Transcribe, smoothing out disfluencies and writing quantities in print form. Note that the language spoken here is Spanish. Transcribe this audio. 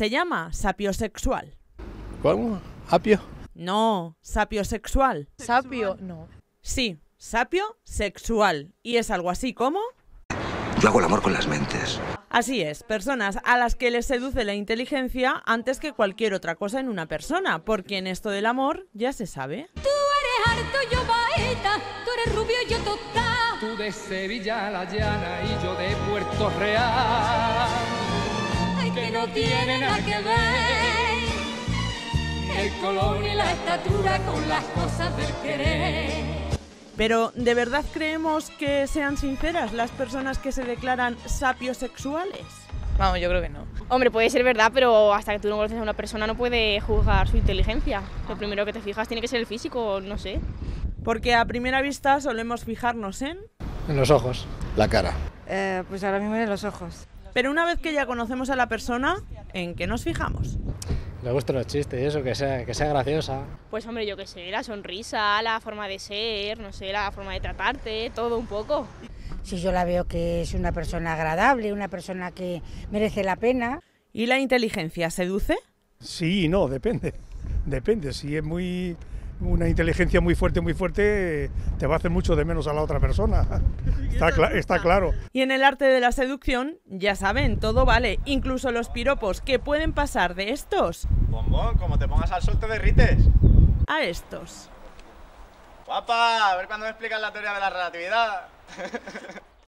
Se llama sapiosexual. ¿Cómo? ¿Apio? No, sapiosexual. ¿Sapio? No. Sí, sapiosexual. Y es algo así como... Yo hago el amor con las mentes. Así es, personas a las que les seduce la inteligencia antes que cualquier otra cosa en una persona, porque en esto del amor ya se sabe. Tú eres harto, yo baeta, tú eres rubio, yo total. Tú de Sevilla la llana y yo de Puerto Real. Ay, que no tiene nada que ver el color ni la estatura con las cosas del querer. Pero, ¿de verdad creemos que sean sinceras las personas que se declaran sapiosexuales? Vamos, yo creo que no. Hombre, puede ser verdad, pero hasta que tú no conoces a una persona no puedes juzgar su inteligencia. Lo primero que te fijas tiene que ser el físico, no sé. Porque a primera vista solemos fijarnos en... En los ojos. La cara. Pues ahora mismo en los ojos. Pero una vez que ya conocemos a la persona, ¿en qué nos fijamos? Le gustan los chistes y eso, que sea graciosa. Pues hombre, yo qué sé, la sonrisa, la forma de ser, no sé, la forma de tratarte, todo un poco. Si yo la veo que es una persona agradable, una persona que merece la pena. ¿Y la inteligencia seduce? Sí y no, depende. Depende, si es una inteligencia muy fuerte, te va a hacer mucho de menos a la otra persona. Está claro. Y en el arte de la seducción, ya saben, todo vale, incluso los piropos que pueden pasar de estos... Bombón, como te pongas al sol te derrites. A estos. Guapa, a ver cuándo me explicas la teoría de la relatividad.